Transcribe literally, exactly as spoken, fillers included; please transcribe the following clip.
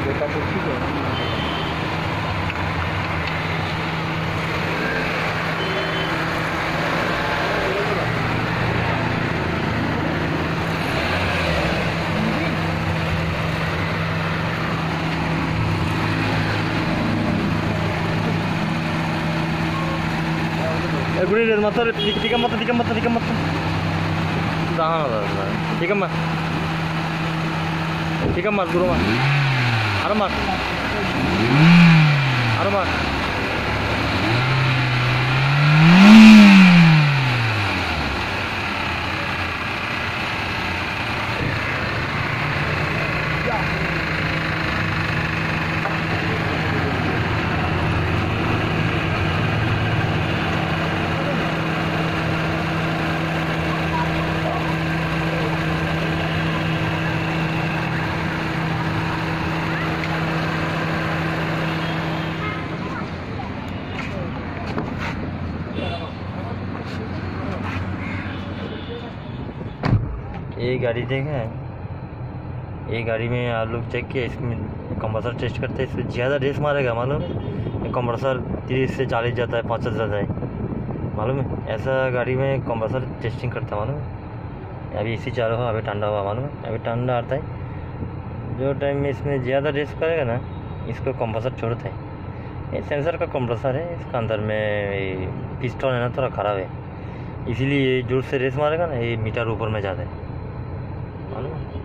देखा तो ठीक है। गुड़ी रे मत टिका मत टिका मत टिका मत दाहां टिका मत टिका मत दूर मत अरे मत अरे मत ये गाड़ी देखा है, ये गाड़ी में आप लोग चेक किया, इसमें कंप्रेसर टेस्ट करते हैं, इसमें ज़्यादा रेस मारेगा मालूम है। कंप्रेसर तीस से चालीस जाता है, पचास जाता है मालूम है। ऐसा गाड़ी में कंप्रेसर टेस्टिंग करता है मालूम है। अभी इसी चालू हुआ, अभी ठंडा हुआ मालूम है, अभी ठंडा आता है। जो टाइम में इसमें ज़्यादा रेस करेगा ना, इसको कंप्रेसर छोड़ता है। ये सेंसर का कंप्रेसर है, इसका अंदर में पिस्टन है ना, थोड़ा ख़राब है, इसीलिए ये जोर से रेस मारेगा ना, ये मीटर ऊपर में जाता है मालूम है।